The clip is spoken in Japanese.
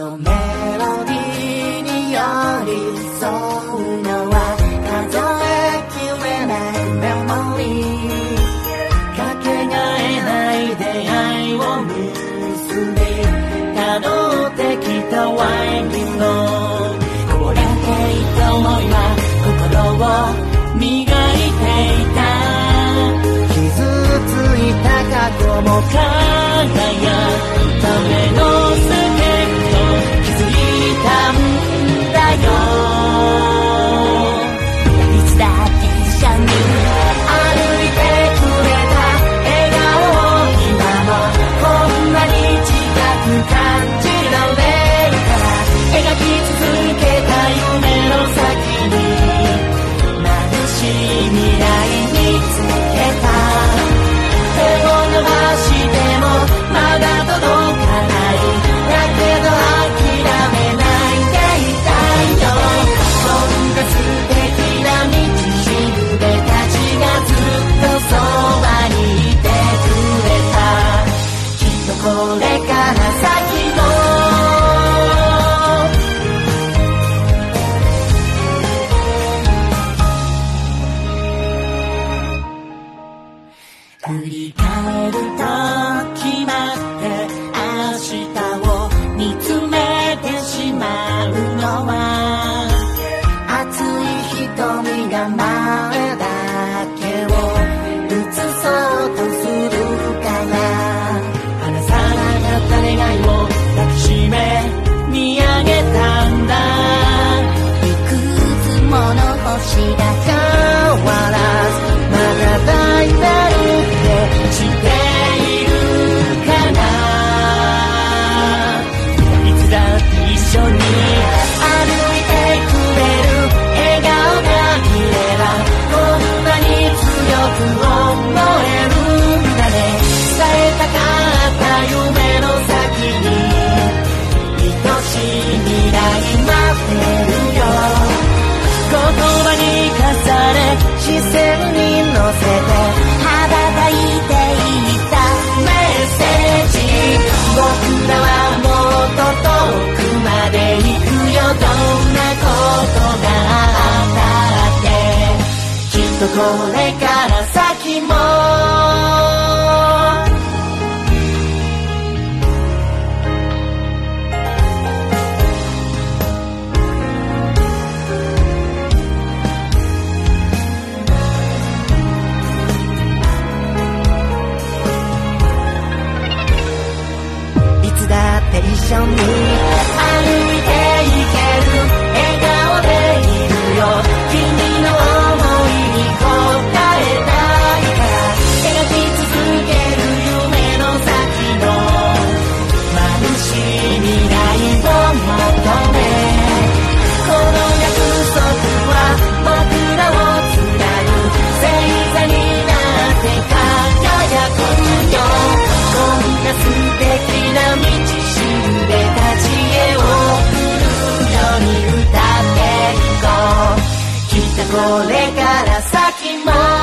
のメロディーに寄り添うのは数えきれないメモリー、かけがえない出会いを結び辿ってきたワインのこぼれていた想いは心を磨いていた、傷ついた過去も輝くためのスケット気づいたんだよ。いつだって一緒に歩いてくれた笑顔を今もこんなに近く感じられるから、描き続けた夢の先に眩しい未来見つけた、手を伸ばしてもまだ届かない、だけど諦めないでいたいよ。こんな素敵な道しるべたちがずっとそばにいてくれた、きっとこれから先も振り返ると決まって明日を見つめてしまうのは、熱い瞳が前だけを映そうとするから、離さなかった願いを抱きしめ見上げたんだ、いくつもの星が変わらずまだ抱いてるしているかな、いつだって一緒に歩いてくれる笑顔がいればこんなに強く思えるんだね、伝えたかった夢の先に愛しい未来待ってるよ、言葉に重ね視線に乗せて羽ばたいていたメッセージ、僕らはもっと遠くまで行くよ、どんなことがあったってきっとこれから先も一緒に歩いていける笑顔でいるよ、君の想いに応えたいから描き続ける夢の先の眩しい未来を求め、この約束は僕らをつなぐ星座になって輝くよ、こんな素敵な道でたちへを送るように歌っていこう、きっとこれから先も